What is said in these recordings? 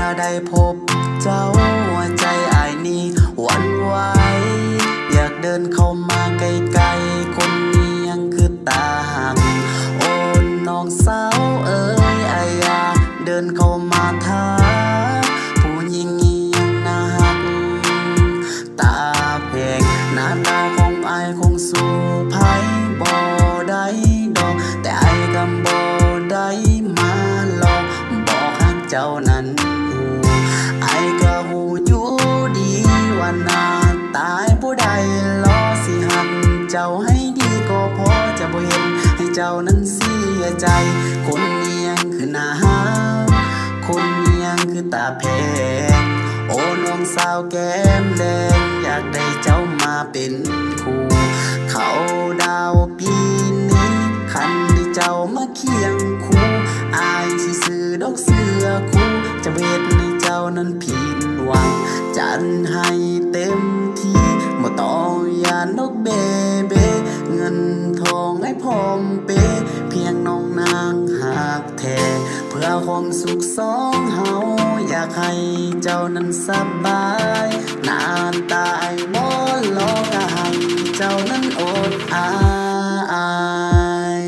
ได้พบเจ้าหัวใจอ้ายนี้หวั่นไหวอยากเดินเข้ามาใกล้ๆคนนี้ยังคือตาหักโอ้น้องสาวเอ้ยอ้ายอยากเดินเข้ามาท้าผู้หญิงนี้ยังน่าหักตาแพงหน้าตาของอ้ายคงสู้ไผบ่ได้ดอกแต่อ้ายก็บ่ได้มาหลอกบอกหักเจ้านั้นอ้ายก็หูอยู่ดีว่าหน้าตายผู้ใดรอสิหักเจ้าให้ดีก็พอจะบ่เห็นให้เจ้านั้นเสียใจคนนี้ยังคือหน้าหักคนนี้ยังคือตาแพงโอ้น้องสาวแก้มแดงอยากได้เจ้ามาเป็นคู่เขาดาวปีนี้คันได้เจ้ามาเคียงคู่อายสิซื้อดอกเสือคู่จะเวทในเจ้านั้นผิดหวังจัดให้เต็มที่บ่ต้องยานดอกเบเบเงินทองให้พร้อมเปเพียงน้องนางหากแท้เพื่อความสุขสองเฮาอยากให้เจ้านั้นสบายหน้าตายบ่หลอกก็ให้เจ้านั้นอดอาย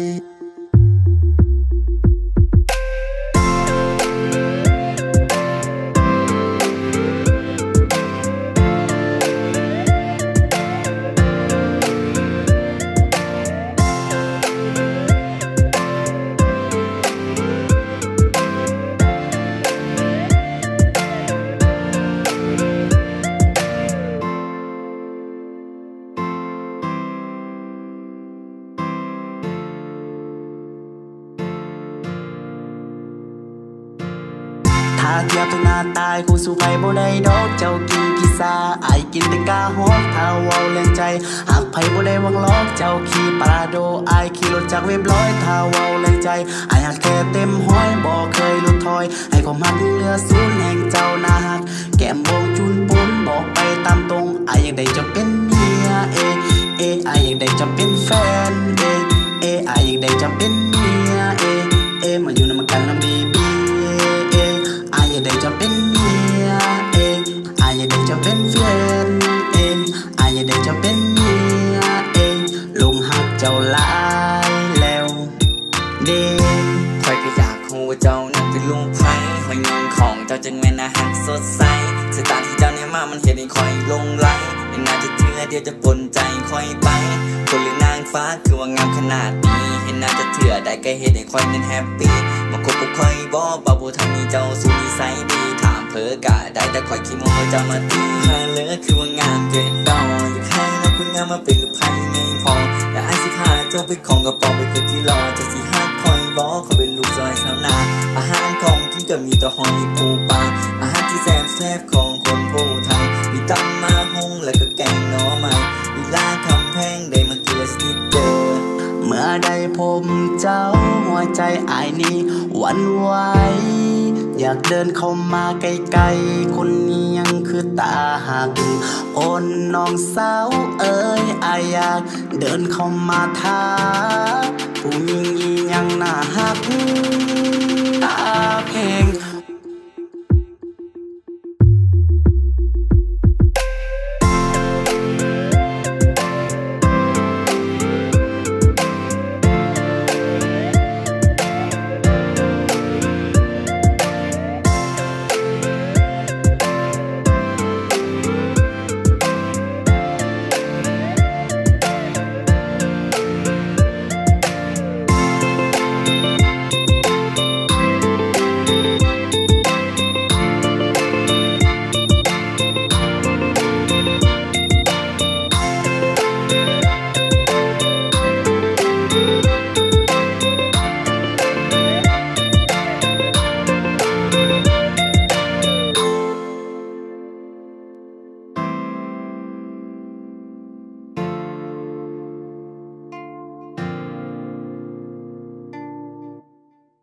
ถ้าเทียบถึงหน้าตายกูสู้ไผบ่ได้ดอกเจ้ากินพิซซ่าอ้ายกินแต่กาฮอกถ้าเว้าแรงใจหากไผบ่ได้หวังล้อเจ้าขี่ปาราโดอ้ายขี่รถจากเว็บร้อยถ้าเว้าแรงใจอ้ายหักแค่เต็มห้อยบ่เคยหลุดถอยให้ความหักเหลือศูนย์แห่งเจ้าน่าหักแก้มบ่จุนปนบอกไปตามตรงอ้ายอยากได้เจ้าเป็นเมียอ้ายอยากได้เจ้าเป็นแฟนอ้ายอยากได้เจ้าเป็นเมียมาอยู่นำกันนำดีอ้ายอยากได้เจ้าเป็นเมียอ้ายอยากได้เจ้าเป็นแฟนอ้ายอยากได้เจ้าเป็นเมียลงหักเจ้าหลายแล้วเด้คอยก็อยากรู้ว่าเจ้านั้นเป็นลูกไผหอยเงินของเจ้าจึงแม่น่าหักสดใสสายตาที่เจ้าเนี่ยมามันเห็นให้คอยลงไหลยังน่าจะเชื่อเดี๋ยวจะปนใจคอยไปคนหรือนางฟ้าคือว่างามขนาดนี้เห็นน่าจะเถื่อได้ก็เห็นให้คอยนั้นแฮปปี้มาคบกับคอยบ่บ่าวทางนี้เจ้าสู้นิสัยดีถามเผลอกะได้แต่คอยคิดว่าเจ้ามาตีหาเลยคือว่างามเกินดออยากให้น้องคุณงามมาเป็นลูกไผ่ในพอแต่ไอ้สิพาเจ้าไปของกระป๋องไปเกิดที่รอจะสิฮักคอยบ่เขาเป็นลูกซอยชาวนาอาหารของที่ก็มีแต่หอยปูปลาอาหารที่แซ่บของคนผู้ไทยมีตำมาฮงและก็แกงหน่อไม้ลีลาคำแพงได้มาเกลือสติ๊กเกอร์เมื่อได้พบเจ้าหัวใจอ้ายนี้หวั่นไหวอยากเดินเข้ามาใกล้ๆคนนี้ยังคือตาหักโอนน้องสาวเอ้ยอ้ายอยากเดินเข้ามาท้าผู้หญิงยังน่าหัก